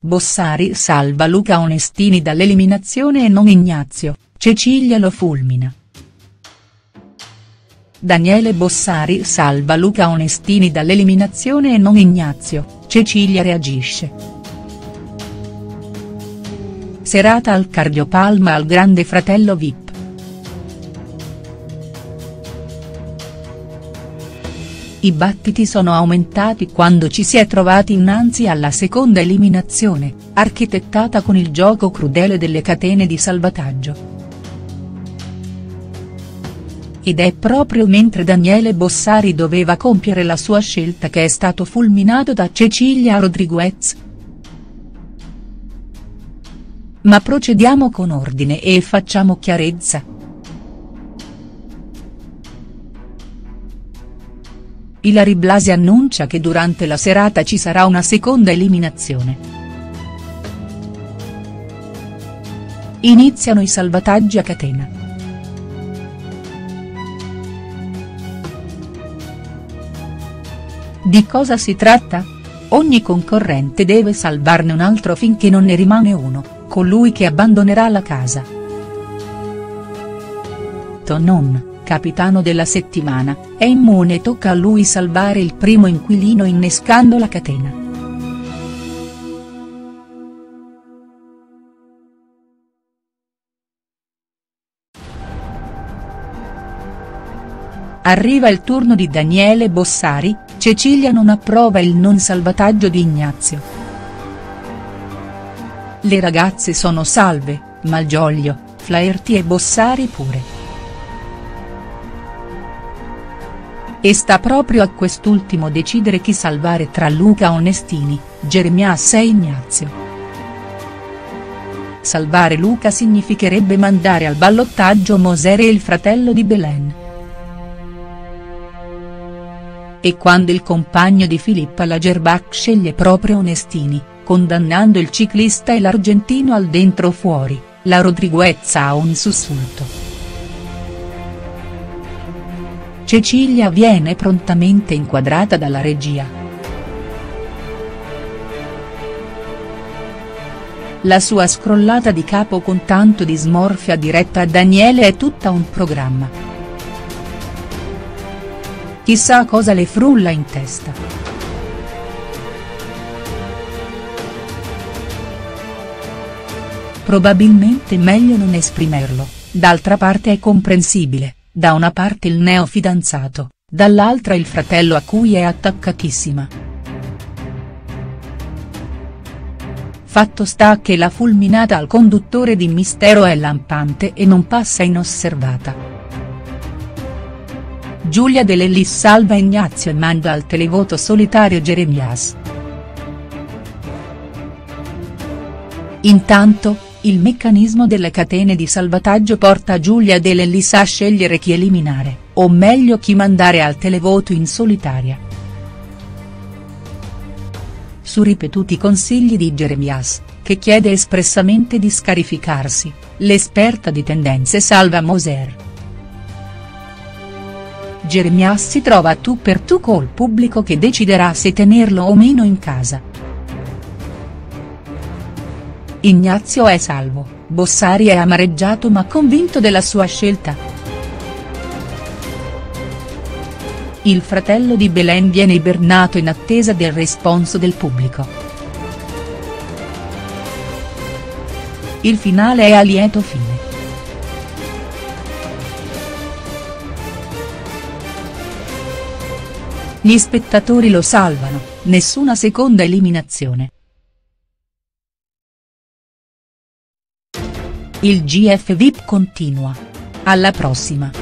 Bossari salva Luca Onestini dall'eliminazione e non Ignazio, Cecilia lo fulmina. Daniele Bossari salva Luca Onestini dall'eliminazione e non Ignazio, Cecilia reagisce. Serata al Cardiopalma al Grande Fratello VIP. I battiti sono aumentati quando ci si è trovati innanzi alla seconda eliminazione, architettata con il gioco crudele delle catene di salvataggio. Ed è proprio mentre Daniele Bossari doveva compiere la sua scelta che è stato fulminato da Cecilia Rodriguez. Ma procediamo con ordine e facciamo chiarezza. Ilary Blasi annuncia che durante la serata ci sarà una seconda eliminazione. Iniziano i salvataggi a catena. Di cosa si tratta? Ogni concorrente deve salvarne un altro finché non ne rimane uno, colui che abbandonerà la casa. Tonon, capitano della settimana, è immune e tocca a lui salvare il primo inquilino innescando la catena. Arriva il turno di Daniele Bossari, Cecilia non approva il non salvataggio di Ignazio. Le ragazze sono salve, Malgioglio, Flaherty e Bossari pure. E sta proprio a quest'ultimo decidere chi salvare tra Luca Onestini, Jeremias e Ignazio. Salvare Luca significherebbe mandare al ballottaggio Moser e il fratello di Belen. E quando il compagno di Filippa Lagerbach sceglie proprio Onestini, condannando il ciclista e l'argentino al dentro fuori, la Rodriguez ha un sussulto. Cecilia viene prontamente inquadrata dalla regia. La sua scrollata di capo con tanto di smorfia diretta a Daniele è tutta un programma. Chissà cosa le frulla in testa. Probabilmente meglio non esprimerlo, d'altra parte è comprensibile. Da una parte il neofidanzato, dall'altra il fratello a cui è attaccatissima. Fatto sta che la fulminata al conduttore di Mistero è lampante e non passa inosservata. Giulia De Lellis salva Ignazio e manda al televoto solitario Jeremias. Intanto, il meccanismo delle catene di salvataggio porta Giulia De Lellis a scegliere chi eliminare, o meglio chi mandare al televoto in solitaria. Su ripetuti consigli di Jeremias, che chiede espressamente di scarificarsi, l'esperta di tendenze salva Moser. Jeremias si trova a tu per tu col pubblico che deciderà se tenerlo o meno in casa. Ignazio è salvo, Bossari è amareggiato ma convinto della sua scelta. Il fratello di Belen viene ibernato in attesa del responso del pubblico. Il finale è a lieto fine. Gli spettatori lo salvano, nessuna seconda eliminazione. Il GF VIP continua. Alla prossima.